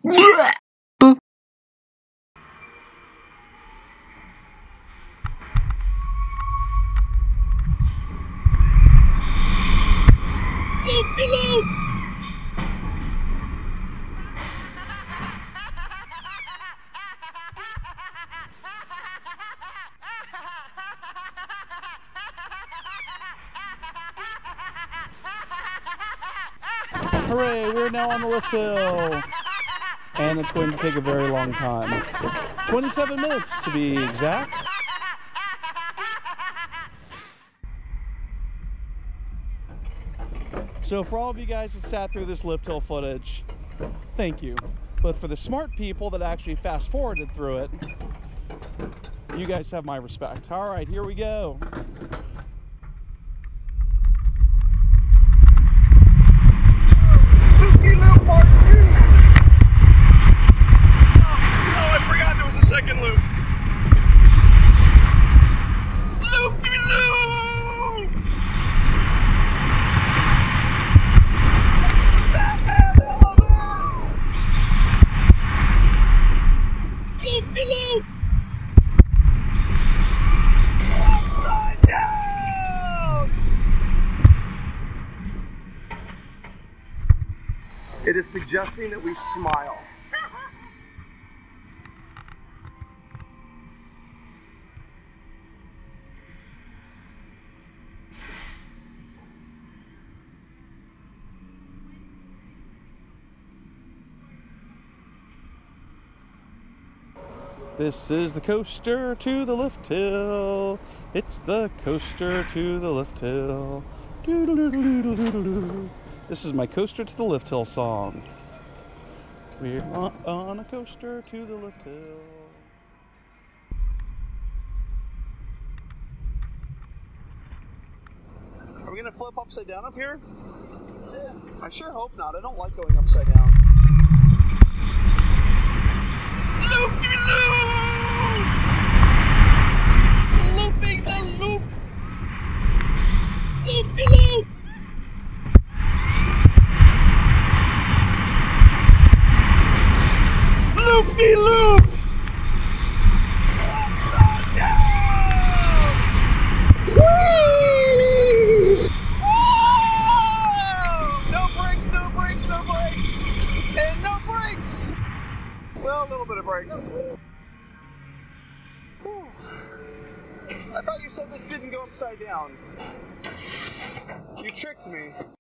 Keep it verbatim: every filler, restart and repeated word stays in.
Hooray, we're now on the lift hill. And it's going to take a very long time. twenty-seven minutes to be exact. So for all of you guys that sat through this lift hill footage, thank you. But for the smart people that actually fast forwarded through it, you guys have my respect. All right, here we go. It is suggesting that we smile. This is the coaster to the lift hill. It's the coaster to the lift hill. Doodle-doodle-doodle-doodle-doo. This is my coaster to the lift hill song. We're on, on a coaster to the lift hill. Are we gonna flip upside down up here? I sure hope not. I don't like going upside down. Loopy-loop! Looping the loop! Loopy-loop! Loopy-loop! Upside down! Whee! Oh! No brakes, no brakes, no brakes! And no brakes! Well, a little bit of brakes. Whew. I thought you said this didn't go upside down. You tricked me.